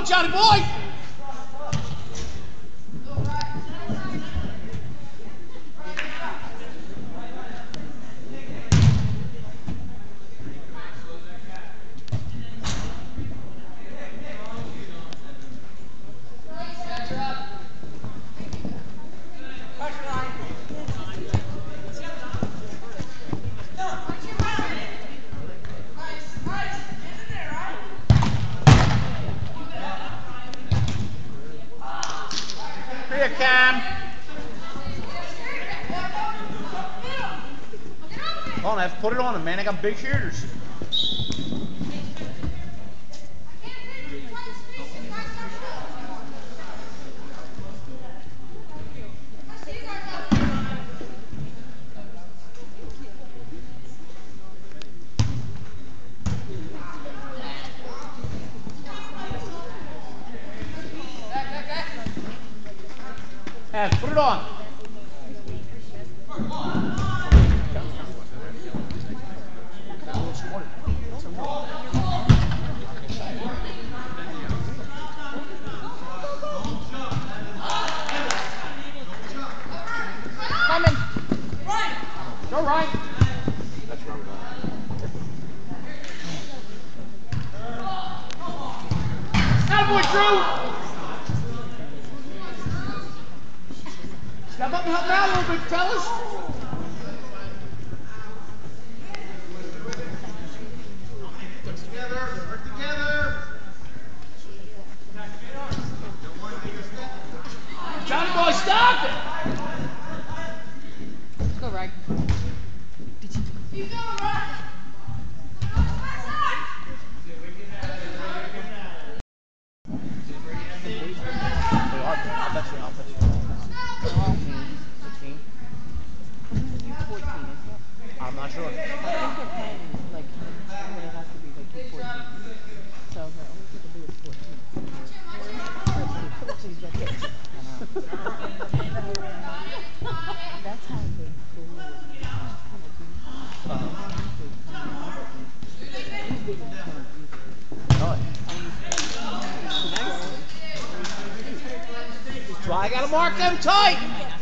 on, Johnny boy! Here, Cam. Come on, F, put it on him, man. I got big shooters. F, put it on. Coming. Go right. That's right. Attaboy, Drew. Step up and help out a little bit, fellas. Work together. Work together. Johnny boy, stop it. Let's go, Rag. You go, Rag. I'm not sure. I think they're paying, like, it has to be, like, 14. So, the only thing to do is 14. That's how they go That's why I gotta mark them tight.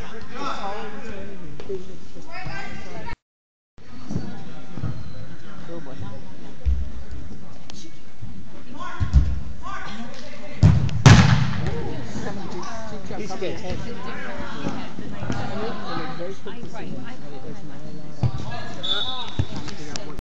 He's good. Very quick decisions. There's not a lot of